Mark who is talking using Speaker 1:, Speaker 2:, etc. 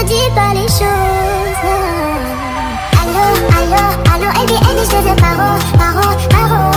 Speaker 1: dis pas les choses. Allô, allô, allô, elle dit, je te dis paro, paro, paro.